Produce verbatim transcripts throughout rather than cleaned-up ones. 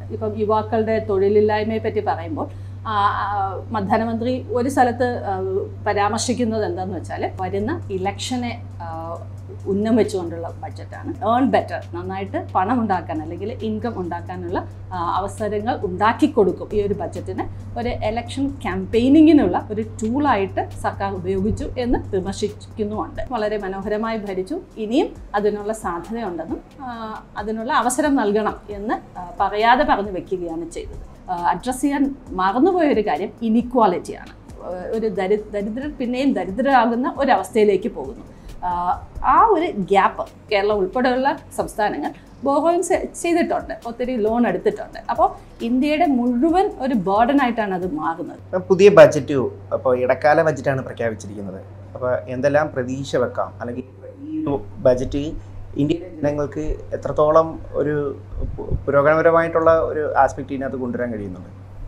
ഇപ്പം യുവാക്കളുടെ തൊഴിലില്ലായ്മയെ പറ്റി പറയുമ്പോൾ ധനമന്ത്രി ഒരു സ്ഥലത്ത് പരാമർശിക്കുന്നത് എന്താണെന്ന് വെച്ചാൽ വരുന്ന ഇലക്ഷനെ ഉന്നം വെച്ചുകൊണ്ടുള്ള ബഡ്ജറ്റാണ്. ഏൺ ബെറ്റർ, നന്നായിട്ട് പണം ഉണ്ടാക്കാൻ അല്ലെങ്കിൽ ഇൻകം ഉണ്ടാക്കാനുള്ള അവസരങ്ങൾ ഉണ്ടാക്കി കൊടുക്കും. ഈ ഒരു ബഡ്ജറ്റിന് ഒരു ഇലക്ഷൻ ക്യാമ്പയിനിങ്ങിനുള്ള ഒരു ടൂളായിട്ട് സർക്കാർ ഉപയോഗിച്ചു എന്ന് വിമർശിക്കുന്നുമുണ്ട്. വളരെ മനോഹരമായി ഭരിച്ചു, ഇനിയും അതിനുള്ള സാധ്യതയുണ്ടെന്നും അതിനുള്ള അവസരം നൽകണം എന്ന് പറയാതെ പറഞ്ഞു വെക്കുകയാണ് ചെയ്തത്. അഡ്രസ്സ് ചെയ്യാൻ മറന്നുപോയൊരു കാര്യം ഇനിക്വാലിറ്റിയാണ്. ഒരു ദരി ദരിദ്രർ പിന്നെയും ദരിദ്രരാകുന്ന ഒരവസ്ഥയിലേക്ക് പോകുന്നു. ആ ഒരു ഗ്യാപ്പ് കേരളം ഉൾപ്പെടെയുള്ള സംസ്ഥാനങ്ങൾ ബോറോയിങ് ചെയ്തിട്ടുണ്ട്, ഒത്തിരി ലോൺ എടുത്തിട്ടുണ്ട്. അപ്പോൾ ഇന്ത്യയുടെ മുഴുവൻ ഒരു ബേർഡനായിട്ടാണ് അത് മാറുന്നത്. പുതിയ ബഡ്ജറ്റ് അപ്പോൾ ഇടക്കാല ബഡ്ജറ്റാണ് പ്രഖ്യാപിച്ചിരിക്കുന്നത്. അപ്പോൾ എന്തെല്ലാം പ്രതീക്ഷ വെക്കാം, അല്ലെങ്കിൽ ഈ ഒരു ബഡ്ജറ്റ് ഇന്ത്യയിലെ ജനങ്ങൾക്ക് എത്രത്തോളം ഒരു പുരോഗമനപരമായിട്ടുള്ള ഒരു ആസ്പെക്ട് ഇതിനകത്ത് കൊണ്ടുവരാൻ കഴിയുന്നുണ്ട്?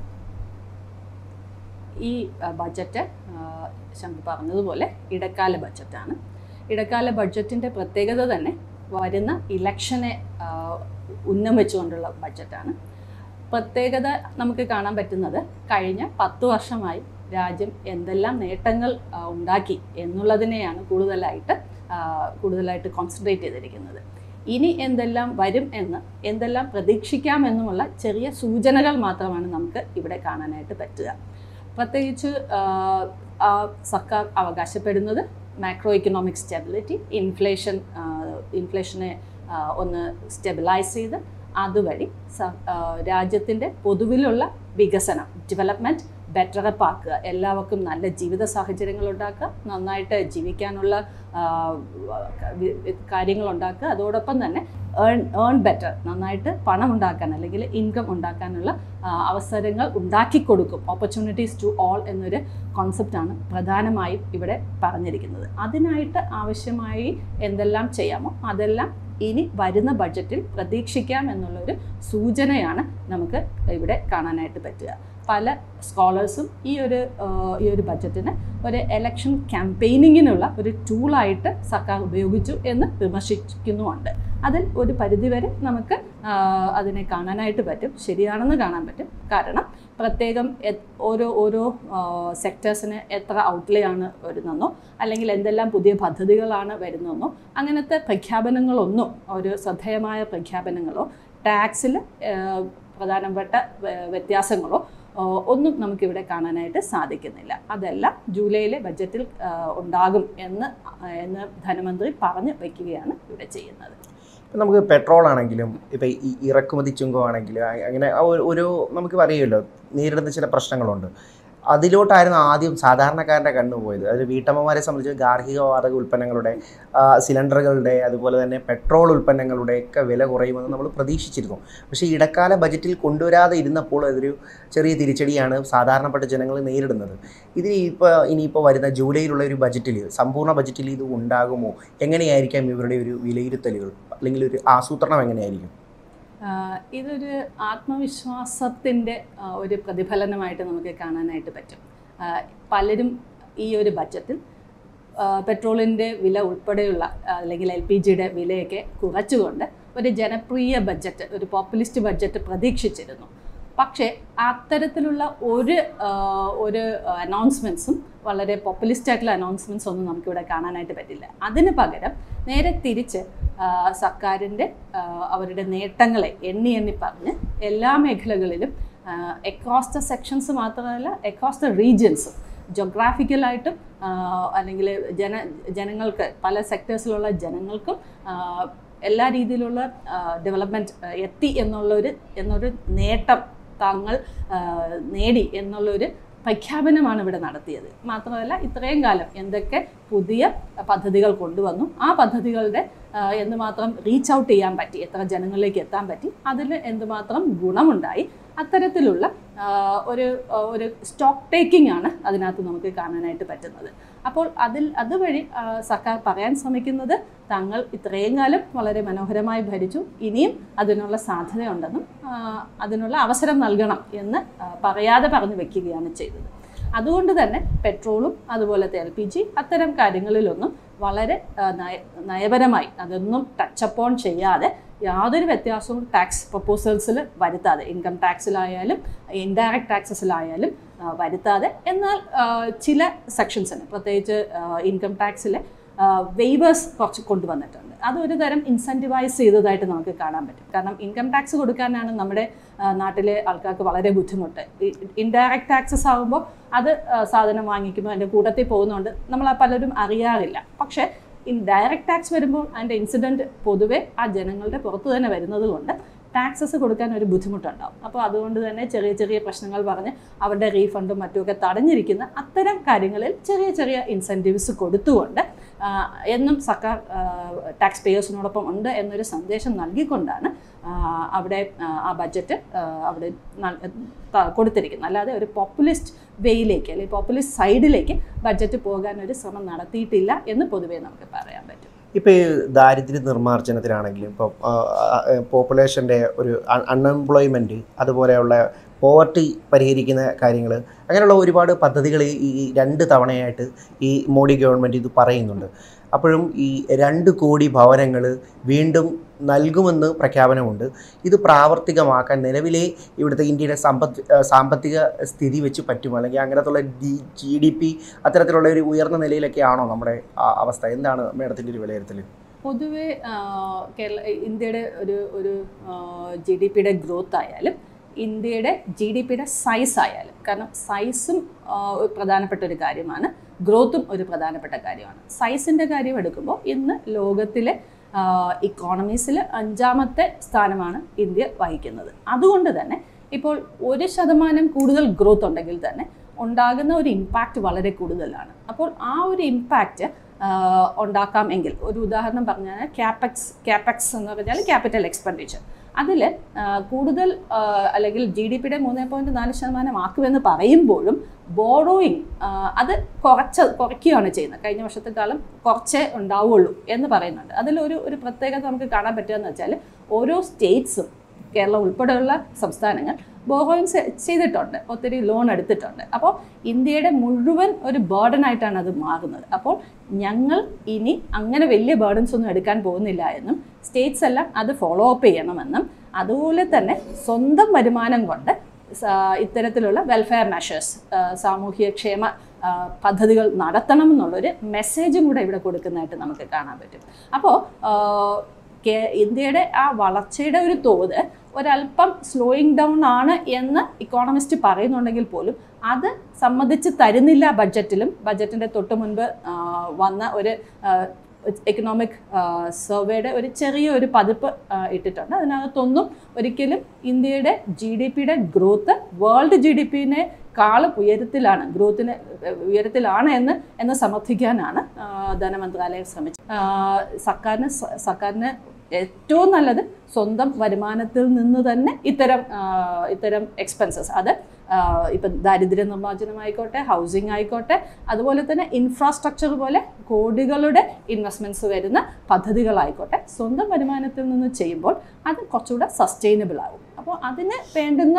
ഈ ബഡ്ജറ്റ് ശങ്കർ പറഞ്ഞതുപോലെ ഇടക്കാല ബഡ്ജറ്റാണ്. ഇടക്കാല ബഡ്ജറ്റിൻ്റെ പ്രത്യേകത തന്നെ വരുന്ന ഇലക്ഷനെ ഉന്നം വെച്ചുകൊണ്ടുള്ള ബഡ്ജറ്റാണ്. പ്രത്യേകത നമുക്ക് കാണാൻ പറ്റുന്നത് കഴിഞ്ഞ പത്ത് വർഷമായി രാജ്യം എന്തെല്ലാം നേട്ടങ്ങൾ ഉണ്ടാക്കി എന്നുള്ളതിനെയാണ് കൂടുതലായിട്ട് കൂടുതലായിട്ട് കോൺസെൻട്രേറ്റ് ചെയ്തിരിക്കുന്നത്. ഇനി എന്തെല്ലാം വരും എന്ന്, എന്തെല്ലാം പ്രതീക്ഷിക്കാമെന്നുമുള്ള ചെറിയ സൂചനകൾ മാത്രമാണ് നമുക്ക് ഇവിടെ കാണാനായിട്ട് പറ്റുക. പ്രത്യേകിച്ച് സർക്കാർ അവകാശപ്പെടുന്നത് മാക്രോ ഇക്കണോമിക് സ്റ്റെബിലിറ്റി, ഇൻഫ്ലേഷൻ ഇൻഫ്ലേഷനെ ഒന്ന് സ്റ്റെബിലൈസ് ചെയ്ത് അതുവഴി രാജ്യത്തിൻ്റെ പൊതുവിലുള്ള വികസനം, ഡെവലപ്മെൻറ്റ് ബെറ്ററപ്പ് ആക്കുക, എല്ലാവർക്കും നല്ല ജീവിത സാഹചര്യങ്ങൾ ഉണ്ടാക്കുക, നന്നായിട്ട് ജീവിക്കാനുള്ള കാര്യങ്ങൾ ഉണ്ടാക്കുക, അതോടൊപ്പം തന്നെ ഏൺ ഏൺ ബെറ്റർ, നന്നായിട്ട് പണം ഉണ്ടാക്കാൻ അല്ലെങ്കിൽ ഇൻകം ഉണ്ടാക്കാനുള്ള അവസരങ്ങൾ ഉണ്ടാക്കി കൊടുക്കും. ഓപ്പർച്യൂണിറ്റീസ് ടു ഓൾ എന്നൊരു കോൺസെപ്റ്റാണ് പ്രധാനമായും ഇവിടെ പറഞ്ഞിരിക്കുന്നത്. അതിനായിട്ട് ആവശ്യമായി എന്തെല്ലാം ചെയ്യാമോ അതെല്ലാം ഇനി വരുന്ന ബഡ്ജറ്റിൽ പ്രതീക്ഷിക്കാം എന്നുള്ളൊരു സൂചനയാണ് നമുക്ക് ഇവിടെ കാണാനായിട്ട് പറ്റുക. പല സ്കോളേഴ്സും ഈ ഒരു ഈ ഒരു ബഡ്ജറ്റിന് ഒരു എലക്ഷൻ ക്യാമ്പയിനിങ്ങിനുള്ള ഒരു ടൂളായിട്ട് സർക്കാർ ഉപയോഗിച്ചു എന്ന് വിമർശിക്കുന്നുമുണ്ട്. അതിൽ ഒരു പരിധിവരെ നമുക്ക് അതിനെ കാണാനായിട്ട് പറ്റും, ശരിയാണെന്ന് കാണാൻ പറ്റും. കാരണം പ്രത്യേകം ഓരോ ഓരോ സെക്ടേഴ്സിന് എത്ര ഔട്ട്ലേ ആണ് വരുന്നതെന്നോ അല്ലെങ്കിൽ എന്തെല്ലാം പുതിയ പദ്ധതികളാണ് വരുന്നതെന്നോ അങ്ങനത്തെ പ്രഖ്യാപനങ്ങളൊന്നും, ഒരു ശ്രദ്ധേയമായ പ്രഖ്യാപനങ്ങളോ ടാക്സിൽ പ്രധാനപ്പെട്ട വ്യത്യാസങ്ങളോ ഒന്നും നമുക്കിവിടെ കാണാനായിട്ട് സാധിക്കുന്നില്ല. അതെല്ലാം ജൂലൈയിലെ ബഡ്ജറ്റിൽ ഉണ്ടാകും എന്ന് എന്ന് ധനമന്ത്രി പറഞ്ഞു വയ്ക്കുകയാണ് ഇവിടെ ചെയ്യുന്നത്. ഇപ്പം നമുക്ക് പെട്രോൾ ആണെങ്കിലും ഇപ്പം ഈ ഇറക്കുമതി ചുങ്കമാണെങ്കിലും അങ്ങനെ ഒരു നമുക്ക് അറിയുമല്ലോ നേരിടുന്ന ചില പ്രശ്നങ്ങളുണ്ട്. അതിലോട്ടായിരുന്നു ആദ്യം സാധാരണക്കാരൻ്റെ കണ്ണു പോയത്. അതിൽ വീട്ടമ്മമാരെ സംബന്ധിച്ച് ഗാർഹിക വാതക ഉൽപ്പന്നങ്ങളുടെ, സിലിണ്ടറുകളുടെ, അതുപോലെ തന്നെ പെട്രോൾ ഉൽപ്പന്നങ്ങളുടെയൊക്കെ വില കുറയുമെന്ന് നമ്മൾ പ്രതീക്ഷിച്ചിരുന്നു. പക്ഷേ ഇടക്കാല ബജറ്റിൽ കൊണ്ടുവരാതെ ഇരുന്നപ്പോൾ അതൊരു ചെറിയ തിരിച്ചടിയാണ് സാധാരണപ്പെട്ട ജനങ്ങൾ നേരിടുന്നത്. ഇതിന് ഇപ്പോൾ ഇനിയിപ്പോൾ വരുന്ന ജൂലൈയിലുള്ള ഒരു ബജറ്റിൽ, സമ്പൂർണ്ണ ബജറ്റിൽ ഇത് ഉണ്ടാകുമോ? എങ്ങനെയായിരിക്കാം ഇവരുടെ ഒരു വിലയിരുത്തലുകൾ, അല്ലെങ്കിൽ ഒരു ആസൂത്രണം എങ്ങനെയായിരിക്കും? ഇതൊരു ആത്മവിശ്വാസത്തിൻ്റെ ഒരു പ്രതിഫലനമായിട്ട് നമുക്ക് കാണാനായിട്ട് പറ്റും. പലരും ഈ ഒരു ബഡ്ജറ്റിൽ പെട്രോളിൻ്റെ വില ഉൾപ്പെടെയുള്ള അല്ലെങ്കിൽ എൽ പി ജിയുടെ വിലയൊക്കെ കുറച്ചുകൊണ്ട് ഒരു ജനപ്രിയ ബഡ്ജറ്റ്, ഒരു പോപ്പുലിസ്റ്റ് ബഡ്ജറ്റ് പ്രതീക്ഷിച്ചിരുന്നു. പക്ഷേ അത്തരത്തിലുള്ള ഒരു ഒരു അനൗൺസ്മെൻറ്റ്സും, വളരെ പോപ്പുലിസ്റ്റ് ആയിട്ടുള്ള അനൗൺസ്മെൻറ്റ്സ് ഒന്നും നമുക്കിവിടെ കാണാനായിട്ട് പറ്റില്ല. അതിന് പകരം നേരെ തിരിച്ച് സർക്കാരിൻ്റെ അവരുടെ നേട്ടങ്ങളെ എണ്ണി എണ്ണി പറഞ്ഞ് എല്ലാ മേഖലകളിലും അക്രോസ് ദ സെക്ഷൻസ് മാത്രമല്ല അക്രോസ് ദ റീജിയൻസും ജോഗ്രാഫിക്കലായിട്ടും അല്ലെങ്കിൽ ജന ജനങ്ങൾക്ക് പല സെക്ടേഴ്സിലുള്ള ജനങ്ങൾക്കും എല്ലാ രീതിയിലുള്ള ഡെവലപ്മെൻറ്റ് എത്തി എന്നുള്ളൊരു എന്നൊരു നേട്ടം തങ്ങൾ നേടി എന്നുള്ളൊരു പ്രഖ്യാപനമാണ് ഇവിടെ നടത്തിയത്. മാത്രമല്ല ഇത്രയും കാലം എന്തൊക്കെ പുതിയ പദ്ധതികൾ കൊണ്ടുവന്നു, ആ പദ്ധതികളുടെ എന്തുമാത്രം റീച്ച് ഔട്ട് ചെയ്യാൻ പറ്റി, എത്ര ജനങ്ങളിലേക്ക് എത്താൻ പറ്റി, അതിൽ എന്തുമാത്രം ഗുണമുണ്ടായി, അത്തരത്തിലുള്ള ഒരു ഒരു സ്റ്റോക്ക് ടേക്കിംഗ് ആണ് അതിനകത്ത് നമുക്ക് കാണാനായിട്ട് പറ്റുന്നത്. അപ്പോൾ അതിൽ അതുവഴി സർക്കാർ പറയാൻ ശ്രമിക്കുന്നത് തങ്ങൾ ഇത്രയും കാലം വളരെ മനോഹരമായി ഭരിച്ചു, ഇനിയും അതിനുള്ള സാധ്യതയുണ്ടെന്നും അതിനുള്ള അവസരം നൽകണം എന്ന് പറയാതെ പറഞ്ഞു വയ്ക്കുകയാണ് ചെയ്തത്. അതുകൊണ്ട് തന്നെ പെട്രോളും അതുപോലത്തെ എൽ പി ജി അത്തരം കാര്യങ്ങളിലൊന്നും വളരെ നയ നയപരമായി അതൊന്നും ടച്ചപ്പോൺ ചെയ്യാതെ യാതൊരു വ്യത്യാസവും ടാക്സ് പ്രപ്പോസൽസിൽ വരുത്താതെ, ഇൻകം ടാക്സിലായാലും ഇൻഡയറക്റ്റ് ടാക്സസിലായാലും വരുത്താതെ, എന്നാൽ ചില സെക്ഷൻസിന് പ്രത്യേകിച്ച് ഇൻകം ടാക്സിലെ വെയ്വേഴ്സ് കുറച്ച് കൊണ്ടുവന്നിട്ടുണ്ട്. അതൊരു തരം ഇൻസെൻറ്റിവൈസ് ചെയ്തതായിട്ട് നമുക്ക് കാണാൻ പറ്റും. കാരണം ഇൻകം ടാക്സ് കൊടുക്കാനാണ് നമ്മുടെ നാട്ടിലെ ആൾക്കാർക്ക് വളരെ ബുദ്ധിമുട്ട്. ഇൻഡയറക്റ്റ് ടാക്സസ് ആകുമ്പോൾ അത് സാധനം വാങ്ങിക്കുമ്പോൾ അതിൻ്റെ കൂട്ടത്തിൽ പോകുന്നതുകൊണ്ട് നമ്മൾ പലരും അറിയാറില്ല. പക്ഷേ ഇൻ ഡയറക്റ്റ് ടാക്സ് വരുമ്പോൾ അതിൻ്റെ ഇൻസിഡൻറ്റ് പൊതുവെ ആ ജനങ്ങളുടെ പുറത്ത് തന്നെ വരുന്നത് കൊണ്ട് ടാക്സസ് കൊടുക്കാൻ ഒരു ബുദ്ധിമുട്ടുണ്ടാവും. അപ്പോൾ അതുകൊണ്ട് തന്നെ ചെറിയ ചെറിയ പ്രശ്നങ്ങൾ പറഞ്ഞ് അവരുടെ റീഫണ്ടും മറ്റുമൊക്കെ തടഞ്ഞിരിക്കുന്ന അത്തരം കാര്യങ്ങളിൽ ചെറിയ ചെറിയ ഇൻസെൻറ്റീവ്സ് കൊടുത്തുകൊണ്ട് എന്നും സർക്കാർ ടാക്സ് പേയേഴ്സിനോടൊപ്പം ഉണ്ട് എന്നൊരു സന്ദേശം നൽകിക്കൊണ്ടാണ് അവിടെ ആ ബഡ്ജറ്റ് അവിടെ കൊടുത്തിരിക്കുന്നത്. അല്ലാതെ ഒരു പോപ്പുലിസ്റ്റ് വേയിലേക്ക് അല്ലെങ്കിൽ പോപ്പുലിസ്റ്റ് സൈഡിലേക്ക് ബഡ്ജറ്റ് പോകാൻ ഒരു ശ്രമം നടത്തിയിട്ടില്ല എന്ന് പൊതുവേ നമുക്ക് പറയാൻ പറ്റും. ഇപ്പോൾ ഈ ദാരിദ്ര്യ നിർമ്മാർജ്ജനത്തിലാണെങ്കിലും ഇപ്പോൾ പോപ്പുലേഷൻ്റെ ഒരു അൺഎംപ്ലോയ്മെൻറ്റ്, അതുപോലെയുള്ള പോവർട്ടി പരിഹരിക്കുന്ന കാര്യങ്ങൾ, അങ്ങനെയുള്ള ഒരുപാട് പദ്ധതികൾ ഈ രണ്ട് തവണയായിട്ട് ഈ മോഡി ഗവൺമെൻറ് ഇത് പറയുന്നുണ്ട്. അപ്പോഴും ഈ രണ്ട് കോടി ഭവനങ്ങൾ വീണ്ടും നൽകുമെന്ന് പ്രഖ്യാപനമുണ്ട്. ഇത് പ്രാവർത്തികമാക്കാൻ നിലവിലെ ഇവിടുത്തെ ഇന്ത്യയുടെ സമ്പദ് സാമ്പത്തിക സ്ഥിതി വെച്ച് പറ്റുമോ, അല്ലെങ്കിൽ അങ്ങനത്തുള്ള ഡി ജി ഡി പി അത്തരത്തിലുള്ള ഒരു ഉയർന്ന നിലയിലൊക്കെ ആണോ നമ്മുടെ അവസ്ഥ? എന്താണ് മേഡത്തിൻ്റെ ഒരു വിലയിരുത്തൽ? പൊതുവെ കേരള ഇന്ത്യയുടെ ഒരു ഒരു ജി ഡി പിയുടെ ഗ്രോത്ത് ആയാലും ഇന്ത്യയുടെ ജി ഡി പിയുടെ സൈസ് ആയാലും, കാരണം സൈസും പ്രധാനപ്പെട്ട ഒരു കാര്യമാണ്, ഗ്രോത്തും ഒരു പ്രധാനപ്പെട്ട കാര്യമാണ്. സൈസിൻ്റെ കാര്യം എടുക്കുമ്പോൾ ഇന്ന് ലോകത്തിലെ ഇക്കോണമീസിൽ അഞ്ചാമത്തെ സ്ഥാനമാണ് ഇന്ത്യ വഹിക്കുന്നത്. അതുകൊണ്ട് തന്നെ ഇപ്പോൾ ഒരു ശതമാനം കൂടുതൽ ഗ്രോത്ത് ഉണ്ടെങ്കിൽ തന്നെ ഉണ്ടാകുന്ന ഒരു ഇമ്പാക്റ്റ് വളരെ കൂടുതലാണ്. അപ്പോൾ ആ ഒരു ഇമ്പാക്റ്റ് ഉണ്ടാക്കാം എങ്കിൽ, ഒരു ഉദാഹരണം പറഞ്ഞാൽ ക്യാപെക്സ് ക്യാപെക്സ് എന്ന് പറഞ്ഞാൽ ക്യാപിറ്റൽ എക്സ്പെൻഡിച്ചർ, അതിൽ കൂടുതൽ അല്ലെങ്കിൽ ജി ഡി പിയുടെ മൂന്ന് പോയിൻറ്റ് നാല് ശതമാനം ആക്കുമെന്ന് പറയുമ്പോഴും ബോറോയിങ് അത് കുറച്ച് കുറയ്ക്കുകയാണ് ചെയ്യുന്നത്. കഴിഞ്ഞ വർഷത്തെക്കാലം കുറച്ചേ ഉണ്ടാവുള്ളൂ എന്ന് പറയുന്നുണ്ട്. അതിലൊരു ഒരു പ്രത്യേകത നമുക്ക് കാണാൻ പറ്റുകയെന്ന് വെച്ചാൽ ഓരോ സ്റ്റേറ്റ്സും കേരളം ഉൾപ്പെടെയുള്ള സംസ്ഥാനങ്ങൾ ബോറോയിങ് ചെയ്തിട്ടുണ്ട്, ഒത്തിരി ലോൺ എടുത്തിട്ടുണ്ട്. അപ്പോൾ ഇന്ത്യയുടെ മുഴുവൻ ഒരു ബേർഡനായിട്ടാണ് അത് മാറുന്നത്. അപ്പോൾ ഞങ്ങൾ ഇനി അങ്ങനെ വലിയ ബേർഡൻസ് ഒന്നും എടുക്കാൻ പോകുന്നില്ല എന്നും സ്റ്റേറ്റ്സ് എല്ലാം അത് ഫോളോ അപ്പ് ചെയ്യണമെന്നും അതുപോലെ തന്നെ സ്വന്തം വരുമാനം കൊണ്ട് ഇത്തരത്തിലുള്ള വെൽഫെയർ മെഷേഴ്സ്, സാമൂഹ്യക്ഷേമ പദ്ധതികൾ നടത്തണം എന്നുള്ളൊരു മെസ്സേജും കൂടെ ഇവിടെ കൊടുക്കുന്നതായിട്ട് നമുക്ക് കാണാൻ പറ്റും. അപ്പോൾ ഇന്ത്യയുടെ ആ വളർച്ചയുടെ ഒരു തോത് ഒരല്പം സ്ലോയിങ് ഡൗൺ ആണ് എന്ന് ഇക്കോണമിസ്റ്റ് പറയുന്നുണ്ടെങ്കിൽ പോലും അത് സമ്മതിച്ച് തരുന്നില്ല. ബഡ്ജറ്റിലും ബഡ്ജറ്റിൻ്റെ തൊട്ട് മുൻപ് വന്ന ഒരു എക്കണോമിക് സർവേയുടെ ഒരു ചെറിയ ഒരു പതിപ്പ് ഇട്ടിട്ടുണ്ട്. അതിനകത്തൊന്നും ഒരിക്കലും ഇന്ത്യയുടെ ജി ഡി പിയുടെ ഗ്രോത്ത് വേൾഡ് ജി ഡി പിനെ കാളും ഉയരത്തിലാണ്, ഗ്രോത്തിന് ഉയരത്തിലാണ് എന്ന് എന്ന് സമർത്ഥിക്കാനാണ് ധനമന്ത്രാലയം ശ്രമിച്ചത്. സർക്കാരിന് സർക്കാരിന് ഏറ്റവും നല്ലത് സ്വന്തം വരുമാനത്തിൽ നിന്ന് തന്നെ ഇത്തരം ഇത്തരം എക്സ്പെൻസസ്, അത് ഇപ്പം ദാരിദ്ര്യ നിർമ്മാർജ്ജനമായിക്കോട്ടെ, ഹൗസിംഗ് ആയിക്കോട്ടെ, അതുപോലെ തന്നെ ഇൻഫ്രാസ്ട്രക്ചർ പോലെ കോടികളുടെ ഇൻവെസ്റ്റ്മെൻറ്റ്സ് വരുന്ന പദ്ധതികളായിക്കോട്ടെ, സ്വന്തം വരുമാനത്തിൽ നിന്ന് ചെയ്യുമ്പോൾ അത് കുറച്ചുകൂടെ സസ്റ്റൈനബിൾ ആകും. അപ്പോൾ അതിന് വേണ്ടുന്ന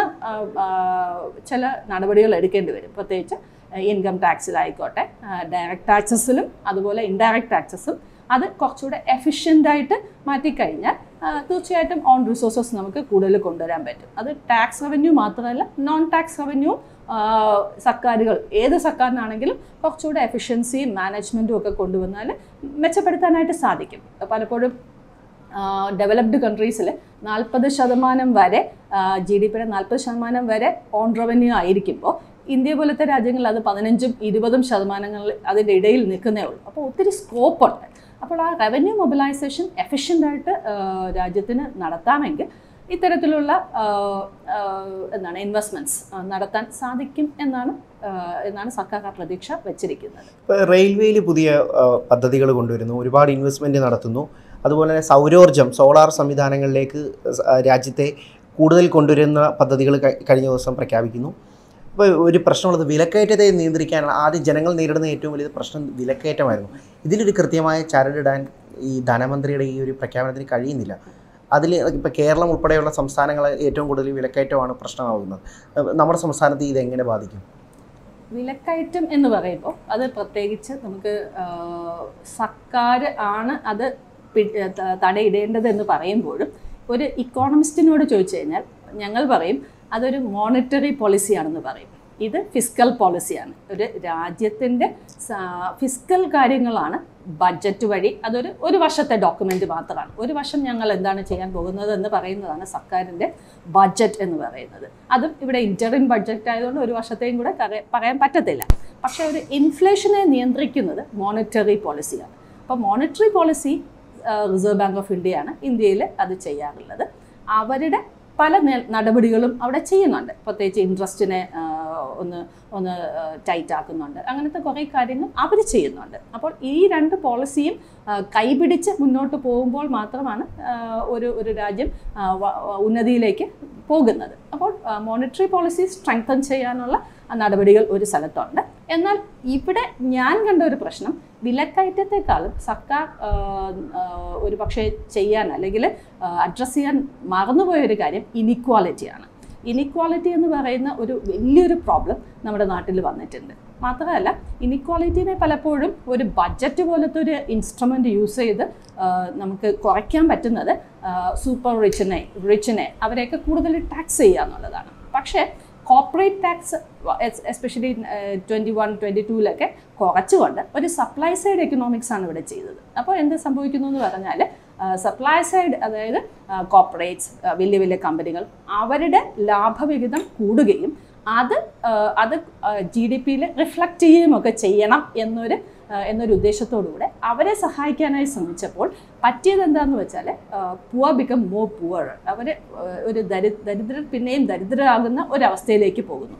ചില നടപടികൾ എടുക്കേണ്ടി വരും. പ്രത്യേകിച്ച് ഇൻകം ടാക്സിലായിക്കോട്ടെ, ഡയറക്റ്റ് ടാക്സസിലും അതുപോലെ ഇൻഡയറക്റ്റ് ടാക്സസും അത് കുറച്ചുകൂടെ എഫിഷ്യൻ്റായിട്ട് മാറ്റിക്കഴിഞ്ഞാൽ തീർച്ചയായിട്ടും ഓൺ റിസോഴ്സസ് നമുക്ക് കൂടുതൽ കൊണ്ടുവരാൻ പറ്റും. അത് ടാക്സ് റവന്യൂ മാത്രമല്ല, നോൺ ടാക്സ് റവന്യൂ സർക്കാരുകൾ ഏത് സർക്കാരിനാണെങ്കിലും കുറച്ചുകൂടെ എഫിഷ്യൻസിയും മാനേജ്മെൻറ്റും ഒക്കെ കൊണ്ടുവന്നാൽ മെച്ചപ്പെടുത്താനായിട്ട് സാധിക്കും. പലപ്പോഴും ഡെവലപ്ഡ് കൺട്രീസിൽ നാൽപ്പത് ശതമാനം വരെ ജി ഡി പിയുടെ നാൽപ്പത് ശതമാനം വരെ ഓൺ റവന്യൂ ആയിരിക്കുമ്പോൾ ഇന്ത്യ പോലത്തെ രാജ്യങ്ങളിൽ അത് പതിനഞ്ചും ഇരുപതും ശതമാനങ്ങളിൽ അതിൻ്റെ ഇടയിൽ നിൽക്കുന്നേ ഉള്ളൂ. അപ്പോൾ ഒത്തിരി സ്കോപ്പുണ്ട്. അപ്പോൾ ആ റവന്യൂ മൊബിലൈസേഷൻ എഫിഷ്യൻ്റായിട്ട് രാജ്യത്തിന് നടത്താമെങ്കിൽ ഇത്തരത്തിലുള്ള എന്താണ് ഇൻവെസ്റ്റ്മെൻറ്റ്സ് നടത്താൻ സാധിക്കും എന്നാണ് എന്നാണ് സർക്കാർ ആ പ്രതീക്ഷ വെച്ചിരിക്കുന്നത്. റെയിൽവേയിൽ പുതിയ പദ്ധതികൾ കൊണ്ടുവരുന്നു, ഒരുപാട് ഇൻവെസ്റ്റ്മെൻറ്റ് നടത്തുന്നു. അതുപോലെ തന്നെ സൗരോർജ്ജം, സോളാർ സംവിധാനങ്ങളിലേക്ക് രാജ്യത്തെ കൂടുതൽ കൊണ്ടുവരുന്ന പദ്ധതികൾ കഴിഞ്ഞ ദിവസം പ്രഖ്യാപിക്കുന്നു. ഇപ്പോൾ ഒരു പ്രശ്നമുള്ളത് വിലക്കയറ്റത്തെ നിയന്ത്രിക്കാനുള്ള ആദ്യം ജനങ്ങൾ നേരിടുന്ന ഏറ്റവും വലിയ പ്രശ്നം വിലക്കയറ്റമായിരുന്നു. ഇതിലൊരു കൃത്യമായ ചരടിടാൻ ഈ ധനമന്ത്രിയുടെ ഈ ഒരു പ്രഖ്യാപനത്തിന് കഴിയുന്നില്ല. അതിൽ ഇപ്പോൾ കേരളം ഉൾപ്പെടെയുള്ള സംസ്ഥാനങ്ങൾ ഏറ്റവും കൂടുതൽ വിലക്കയറ്റമാണ് പ്രശ്നമാകുന്നത്. നമ്മുടെ സംസ്ഥാനത്ത് ഇതെങ്ങനെ ബാധിക്കും? വിലക്കയറ്റം എന്ന് പറയുമ്പോൾ അത് പ്രത്യേകിച്ച് നമുക്ക് സർക്കാർ ആണ് അത് തടയിടേണ്ടത് എന്ന് പറയുമ്പോഴും ഒരു ഇക്കോണമിസ്റ്റിനോട് ചോദിച്ചു കഴിഞ്ഞാൽ ഞങ്ങൾ പറയും അതൊരു മോണിറ്ററി പോളിസിയാണെന്ന് പറയും. ഇത് ഫിസ്ക്കൽ പോളിസിയാണ്. ഒരു രാജ്യത്തിൻ്റെ ഫിസ്ക്കൽ കാര്യങ്ങളാണ് ബഡ്ജറ്റ് വഴി. അതൊരു ഒരു വർഷത്തെ ഡോക്യുമെൻ്റ് മാത്രമാണ്. ഒരു വർഷം ഞങ്ങൾ എന്താണ് ചെയ്യാൻ പോകുന്നത് എന്ന് പറയുന്നതാണ് സർക്കാരിൻ്റെ ബഡ്ജറ്റ് എന്ന് പറയുന്നത്. അതും ഇവിടെ ഇൻ്ററിം ബഡ്ജറ്റ് ആയതുകൊണ്ട് ഒരു വർഷത്തെയും കൂടെ പറയാൻ പറ്റത്തില്ല. പക്ഷേ ഒരു ഇൻഫ്ലേഷനെ നിയന്ത്രിക്കുന്നത് മോണിറ്ററി പോളിസിയാണ്. അപ്പോൾ monetary policy Reserve Bank of ഇന്ത്യയാണ് ഇന്ത്യയിൽ അത് ചെയ്യാറുള്ളത്. അവരുടെ പല നടപടികളും അവിടെ ചെയ്യുന്നുണ്ട്. പ്രത്യേകിച്ച് ഇൻട്രസ്റ്റിനെ ഒന്ന് ഒന്ന് ടൈറ്റ് ആക്കുന്നുണ്ട്. അങ്ങനത്തെ കുറേ കാര്യങ്ങൾ അവർ ചെയ്യുന്നുണ്ട്. അപ്പോൾ ഈ രണ്ട് പോളിസിയും കൈപിടിച്ച് മുന്നോട്ട് പോകുമ്പോൾ മാത്രമാണ് ഒരു ഒരു രാജ്യം ഉന്നതിയിലേക്ക് പോകുന്നത്. അപ്പോൾ മോണിറ്ററി പോളിസി സ്ട്രെങ്തൻ ചെയ്യാനുള്ള നടപടികൾ ഒരു സ്ഥലത്തുണ്ട്. എന്നാൽ ഇവിടെ ഞാൻ കണ്ട ഒരു പ്രശ്നം വിലക്കയറ്റത്തെക്കാളും സർക്കാർ ഒരു പക്ഷേ ചെയ്യാൻ അല്ലെങ്കിൽ അഡ്രസ്സ് ചെയ്യാൻ മറന്നുപോയൊരു കാര്യം ഇനിക്വാലിറ്റിയാണ്. ഇനിക്വാലിറ്റി എന്ന് പറയുന്ന ഒരു വലിയൊരു പ്രോബ്ലം നമ്മുടെ നാട്ടിൽ വന്നിട്ടുണ്ട്. മാത്രമല്ല ഇനിക്വാലിറ്റിനെ പലപ്പോഴും ഒരു ബഡ്ജറ്റ് പോലത്തെ ഒരു ഇൻസ്ട്രുമെൻറ്റ് യൂസ് ചെയ്ത് നമുക്ക് കുറയ്ക്കാൻ പറ്റുന്നത് സൂപ്പർ റിച്ചിനെ റിച്ചിനെ അവരെയൊക്കെ കൂടുതൽ ടാക്സ് ചെയ്യുക എന്നുള്ളതാണ്. പക്ഷേ corporate tax especially twenty one twenty ടൂവിലൊക്കെ കുറച്ചുകൊണ്ട് ഒരു സപ്ലൈ സൈഡ് എക്കണോമിക്സ് ആണ് ഇവിടെ ചെയ്തത്. അപ്പോൾ എന്ത് സംഭവിക്കുന്നു എന്ന് പറഞ്ഞാൽ സപ്ലൈ സൈഡ്, അതായത് കോർപ്പറേറ്റ്സ്, വലിയ വലിയ കമ്പനികൾ, അവരുടെ ലാഭവിഹിതം കൂടുകയും അത് അത് ജി ഡി പിയിൽ റിഫ്ലക്റ്റ് ചെയ്യുകയും ഒക്കെ ചെയ്യണം എന്നൊരു എന്നൊരു ഉദ്ദേശത്തോടുകൂടെ അവരെ സഹായിക്കാനായി ശ്രമിച്ചപ്പോൾ പറ്റിയത് എന്താണെന്ന് വെച്ചാൽ പുവർ ബിക്കം മോർ പുവർ. അവർ ഒരു ദരി ദരിദ്രർ പിന്നെയും ദരിദ്രരാകുന്ന ഒരവസ്ഥയിലേക്ക് പോകുന്നു.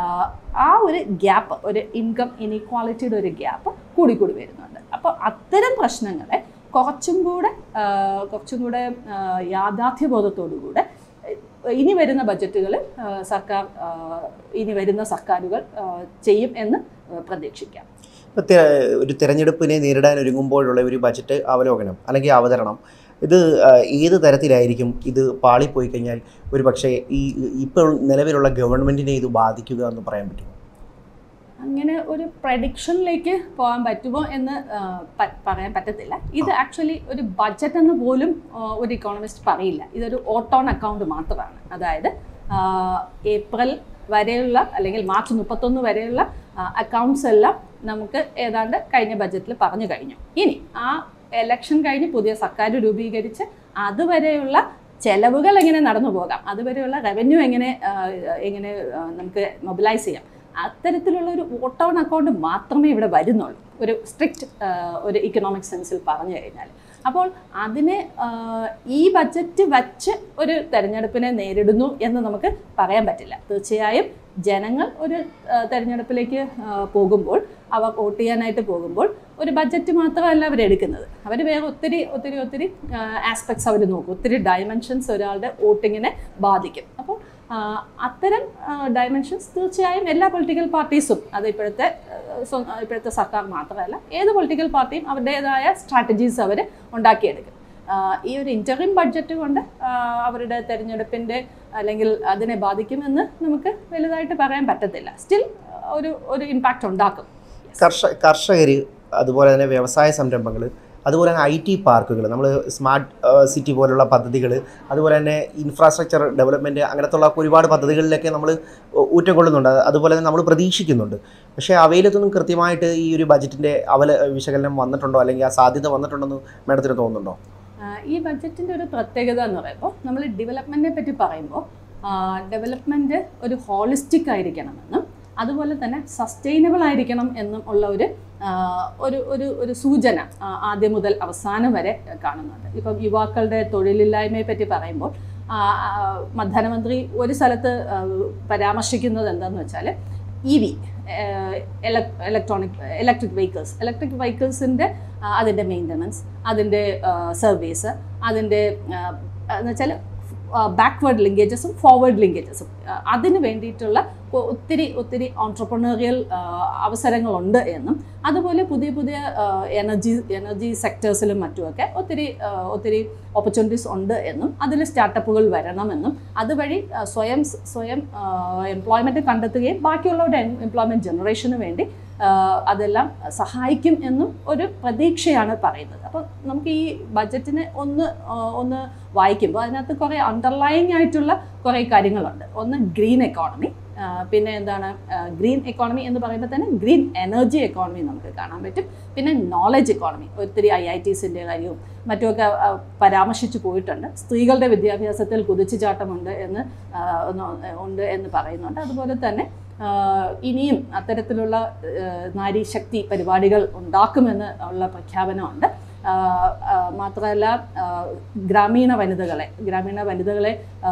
ആ ഒരു ഗ്യാപ്പ്, ഒരു ഇൻകം ഇനീക്വാളിറ്റിയുടെ ഒരു ഗ്യാപ്പ് കൂടിക്കൂടി വരുന്നുണ്ട്. അപ്പോൾ അത്തരം പ്രശ്നങ്ങളെ കുറച്ചും കൂടെ കുറച്ചും കൂടെ യാഥാർത്ഥ്യബോധത്തോടുകൂടെ ഇനി വരുന്ന ബഡ്ജറ്റുകൾ സർക്കാർ ഇനി വരുന്ന സർക്കാരുകൾ ചെയ്യും എന്ന് പ്രതീക്ഷിക്കാം. ഒരു തിരഞ്ഞെടുപ്പിനെ നേരിടാൻ ഒരുങ്ങുമ്പോഴുള്ള ഒരു ബഡ്ജറ്റ് അവലോകനം അല്ലെങ്കിൽ അവതരണം, ഇത് ഏത് തരത്തിലായിരിക്കും? ഇത് പാളിപ്പോയി കഴിഞ്ഞാൽ ഒരു പക്ഷേ ഈ ഇപ്പോൾ നിലവിലുള്ള ഗവൺമെൻറ്റിനെ ഇത് ബാധിക്കുക എന്ന് പറയാൻ പറ്റുമോ? അങ്ങനെ ഒരു പ്രഡിക്ഷനിലേക്ക് പോകാൻ പറ്റുമോ എന്ന് പറയാൻ പറ്റത്തില്ല. ഇത് ആക്ച്വലി ഒരു ബഡ്ജറ്റ് എന്ന് പോലും ഒരു ഇക്കോണമിസ്റ്റ് പറയില്ല. ഇതൊരു ഓട്ടോൺ അക്കൗണ്ട് മാത്രമാണ്. അതായത് ഏപ്രിൽ വരെയുള്ള അല്ലെങ്കിൽ മാർച്ച് മുപ്പത്തൊന്ന് വരെയുള്ള അക്കൗണ്ട്സ് എല്ലാം നമുക്ക് ഏതാണ്ട് കഴിഞ്ഞ ബഡ്ജറ്റിൽ പറഞ്ഞു കഴിഞ്ഞു. ഇനി ആ എലക്ഷൻ കഴിഞ്ഞ് പുതിയ സർക്കാർ രൂപീകരിച്ച് അതുവരെയുള്ള ചെലവുകൾ എങ്ങനെ നടന്നു പോകാം, അതുവരെയുള്ള റവന്യൂ എങ്ങനെ എങ്ങനെ നമുക്ക് മൊബിലൈസ് ചെയ്യാം, അത്തരത്തിലുള്ള ഒരു ഓട്ടോൺ അക്കൗണ്ട് മാത്രമേ ഇവിടെ വരുന്നുള്ളൂ, ഒരു സ്ട്രിക്റ്റ് ഒരു ഇക്കണോമിക് സെൻസിൽ പറഞ്ഞു കഴിഞ്ഞാൽ. അപ്പോൾ അതിനെ ഈ ബഡ്ജറ്റ് വച്ച് ഒരു തെരഞ്ഞെടുപ്പിനെ നേരിടുന്നു എന്ന് നമുക്ക് പറയാൻ പറ്റില്ല. തീർച്ചയായും ജനങ്ങൾ ഒരു തെരഞ്ഞെടുപ്പിലേക്ക് പോകുമ്പോൾ, അവർ വോട്ട് ചെയ്യാനായിട്ട് പോകുമ്പോൾ ഒരു ബഡ്ജറ്റ് മാത്രമല്ല അവരെടുക്കുന്നത്. അവർ വേറെ ഒത്തിരി ഒത്തിരി ഒത്തിരി ആസ്പെക്ട്സ് അവർ നോക്കും. ഒത്തിരി ഡയമെൻഷൻസ് ഒരാളുടെ വോട്ടിങ്ങിനെ ബാധിക്കും. അപ്പോൾ അത്തരം ഡയമെൻഷൻസ് തീർച്ചയായും എല്ലാ പൊളിറ്റിക്കൽ പാർട്ടീസും, അത് ഇപ്പോഴത്തെ ഇപ്പോഴത്തെ സർക്കാർ മാത്രമല്ല ഏത് പൊളിറ്റിക്കൽ പാർട്ടിയും അവരുടേതായ സ്ട്രാറ്റജീസ് അവർ ഉണ്ടാക്കിയെടുക്കും. ഈ ഒരു ഇൻ്ററിം ബഡ്ജറ്റ് കൊണ്ട് അവരുടെ തെരഞ്ഞെടുപ്പിൻ്റെ അല്ലെങ്കിൽ അതിനെ ബാധിക്കുമെന്ന് നമുക്ക് വലുതായിട്ട് പറയാൻ പറ്റത്തില്ല. സ്റ്റിൽ ഒരു ഒരു ഇമ്പാക്റ്റ് ഉണ്ടാക്കും. കർഷക കർഷകർ അതുപോലെ തന്നെ വ്യവസായ സംരംഭങ്ങൾ, അതുപോലെ തന്നെ ഐ ടി പാർക്കുകൾ, നമ്മൾ സ്മാർട്ട് സിറ്റി പോലുള്ള പദ്ധതികൾ, അതുപോലെ തന്നെ ഇൻഫ്രാസ്ട്രക്ചർ ഡെവലപ്മെൻറ്റ്, അങ്ങനത്തുള്ള ഒരുപാട് പദ്ധതികളിലൊക്കെ നമ്മൾ ഊറ്റം കൊള്ളുന്നുണ്ട്. അതുപോലെ തന്നെ നമ്മൾ പ്രതീക്ഷിക്കുന്നുണ്ട്. പക്ഷേ അവയിലൊന്നും കൃത്യമായിട്ട് ഈ ഒരു ബഡ്ജറ്റിൻ്റെ അവല വിശകലനം വന്നിട്ടുണ്ടോ, അല്ലെങ്കിൽ ആ സാധ്യത വന്നിട്ടുണ്ടെന്ന് മാഡത്തിന് തോന്നുന്നുണ്ടോ? ഈ ബഡ്ജറ്റിൻ്റെ ഒരു പ്രത്യേകത എന്ന് പറയുമ്പോൾ, നമ്മൾ ഡെവലപ്മെൻറ്റിനെ പറ്റി പറയുമ്പോൾ ഡെവലപ്മെൻറ്റ് ഒരു ഹോളിസ്റ്റിക് ആയിരിക്കണമെന്നും അതുപോലെ തന്നെ സസ്റ്റൈനബിൾ ആയിരിക്കണം എന്നും ഉള്ള ഒരു ഒരു ഒരു ഒരു സൂചന ആദ്യം മുതൽ അവസാനം വരെ കാണുന്നുണ്ട്. ഇപ്പം യുവാക്കളുടെ തൊഴിലില്ലായ്മയെ പറ്റി പറയുമ്പോൾ ധനമന്ത്രി ഒരു സ്ഥലത്ത് പരാമർശിക്കുന്നത് എന്താണെന്ന് വെച്ചാൽ E V electronic electric vehicles electric വെഹിക്കിൾസിൻ്റെ അതിൻ്റെ മെയിൻ്റനൻസ്, അതിൻ്റെ സർവീസ്, അതിൻ്റെ എന്ന് വെച്ചാൽ ബാക്ക്വേർഡ് ലിങ്കേജസും ഫോർവേഡ് ലിങ്കേജസും, അതിന് വേണ്ടിയിട്ടുള്ള ഒത്തിരി ഒത്തിരി ഓൺട്രപ്രണറിയൽ അവസരങ്ങളുണ്ട് എന്നും, അതുപോലെ പുതിയ പുതിയ എനർജി എനർജി സെക്ടേഴ്സിലും മറ്റുമൊക്കെ ഒത്തിരി ഒത്തിരി ഓപ്പർച്യൂണിറ്റീസ് ഉണ്ട് എന്നും, അതിൽ സ്റ്റാർട്ടപ്പുകൾ വരണമെന്നും, അതുവഴി സ്വയം സ്വയം എംപ്ലോയ്മെൻറ്റ് കണ്ടെത്തുകയും ബാക്കിയുള്ളവരുടെ എംപ്ലോയ്മെൻറ്റ് ജനറേഷന് വേണ്ടി അതെല്ലാം സഹായിക്കും എന്നും ഒരു പ്രതീക്ഷയാണ് പറയുന്നത്. അപ്പോൾ നമുക്ക് ഈ ബഡ്ജറ്റിനെ ഒന്ന് ഒന്ന് വായിക്കുമ്പോൾ അതിനകത്ത് കുറേ അണ്ടർലൈങ് ആയിട്ടുള്ള കുറേ കാര്യങ്ങളുണ്ട്. ഒന്ന് ഗ്രീൻ എക്കോണമി, പിന്നെ എന്താണ് ഗ്രീൻ എക്കോണമി എന്ന് പറയുമ്പോൾ തന്നെ ഗ്രീൻ എനർജി എക്കോണമി നമുക്ക് കാണാൻ പറ്റും. പിന്നെ നോളജ് എക്കോണമി, ഒത്തിരി ഐ ഐ ടീസിൻ്റെ കാര്യവും മറ്റുമൊക്കെ പരാമർശിച്ചു പോയിട്ടുണ്ട്. സ്ത്രീകളുടെ വിദ്യാഭ്യാസത്തിൽ കുതിച്ചുചാട്ടമുണ്ട് എന്ന് ഉണ്ട് എന്ന് പറയുന്നുണ്ട്. അതുപോലെ തന്നെ ഇനിയും അത്തരത്തിലുള്ള നാരീശക്തി പരിപാടികൾ ഉണ്ടാക്കുമെന്ന് ഉള്ള പ്രഖ്യാപനമുണ്ട്. മാത്രമല്ല ഗ്രാമീണ വനിതകളെ ഗ്രാമീണ വനിതകളെ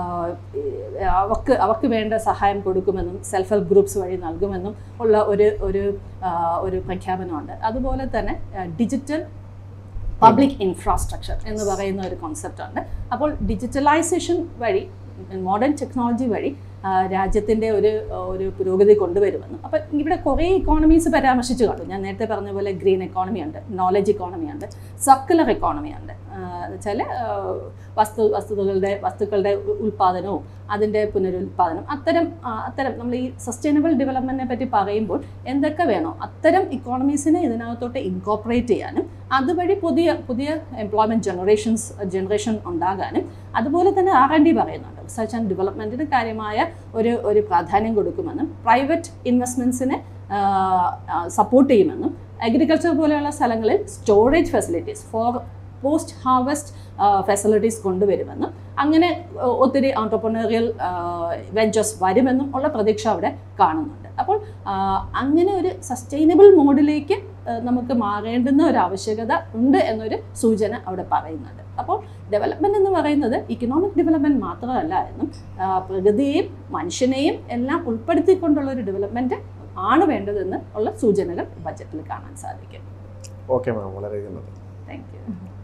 അവർക്ക് അവർക്ക് വേണ്ട സഹായം കൊടുക്കുമെന്നും സെൽഫ് ഹെൽപ്പ് ഗ്രൂപ്പ്സ് വഴി നൽകുമെന്നും ഉള്ള ഒരു ഒരു ഒരു പ്രഖ്യാപനമുണ്ട്. അതുപോലെ തന്നെ ഡിജിറ്റൽ പബ്ലിക് ഇൻഫ്രാസ്ട്രക്ചർ എന്ന് പറയുന്ന ഒരു കോൺസെപ്റ്റ് ഉണ്ട്. അപ്പോൾ ഡിജിറ്റലൈസേഷൻ വഴി മോഡേൺ ടെക്നോളജി വഴി രാജ്യത്തിൻ്റെ ഒരു ഒരു പുരോഗതി കൊണ്ടുവരുമെന്നും. അപ്പം ഇവിടെ കുറേ ഇക്കോണമീസ് പരാമർശിച്ച് കണ്ടു. ഞാൻ നേരത്തെ പറഞ്ഞ പോലെ ഗ്രീൻ എക്കോണമി ഉണ്ട്, നോളജ് എക്കോണമി ഉണ്ട്, സർക്കുലർ എക്കോണമി ഉണ്ട്. എന്ന് വെച്ചാൽ വസ്തു വസ്തുക്കളുടെ വസ്തുക്കളുടെ ഉൽപ്പാദനവും അതിൻ്റെ പുനരുൽപ്പാദനം, അത്തരം അത്തരം നമ്മൾ ഈ സസ്റ്റൈനബിൾ ഡെവലപ്മെൻറ്റിനെ പറ്റി പറയുമ്പോൾ എന്തൊക്കെ വേണോ അത്തരം ഇക്കോണമീസിനെ ഇതിനകത്തോട്ട് ഇൻകോപ്പറേറ്റ് ചെയ്യാനും അതുവഴി പുതിയ പുതിയ എംപ്ലോയ്മെൻറ്റ് ജനറേഷൻസ് ജനറേഷൻ ഉണ്ടാകാനും, അതുപോലെ തന്നെ ആർ ആൻഡ് ഡി പറയുന്നുണ്ട്, റിസർച്ച് ആൻഡ് ഡെവലപ്മെൻറ്റിന് കാര്യമായ ഒരു ഒരു പ്രാധാന്യം കൊടുക്കുമെന്നും പ്രൈവറ്റ് ഇൻവെസ്റ്റ്മെൻറ്റ്സിനെ സപ്പോർട്ട് ചെയ്യുമെന്നും അഗ്രികൾച്ചർ പോലെയുള്ള സ്ഥലങ്ങളിൽ storage facilities for post harvest facilities കൊണ്ടുവരുമെന്നും അങ്ങനെ ഒത്തിരി ഓൺടർപ്രണറിയൽ വെഞ്ചേഴ്സ് വരുമെന്നും ഉള്ള പ്രതീക്ഷ അവിടെ കാണുന്നുണ്ട്. അപ്പോൾ അങ്ങനെ ഒരു സസ്റ്റൈനബിൾ മോഡിലേക്ക് നമുക്ക് മാറേണ്ടുന്ന ഒരു ആവശ്യകത ഉണ്ട് എന്നൊരു സൂചന അവിടെ പറയുന്നുണ്ട്. അപ്പോൾ ഡെവലപ്മെൻറ്റ് എന്ന് പറയുന്നത് ഇക്കണോമിക് ഡെവലപ്മെൻറ്റ് മാത്രമല്ല എന്നും പ്രകൃതിയെയും മനുഷ്യനെയും എല്ലാം ഉൾപ്പെടുത്തിക്കൊണ്ടുള്ള ഒരു ഡെവലപ്മെൻറ്റ് ആണ് വേണ്ടതെന്ന് ഉള്ള സൂചനകൾ ബഡ്ജറ്റിൽ കാണാൻ സാധിക്കും. ഓക്കെ മാം, വളരെ നന്ദി. Thank U.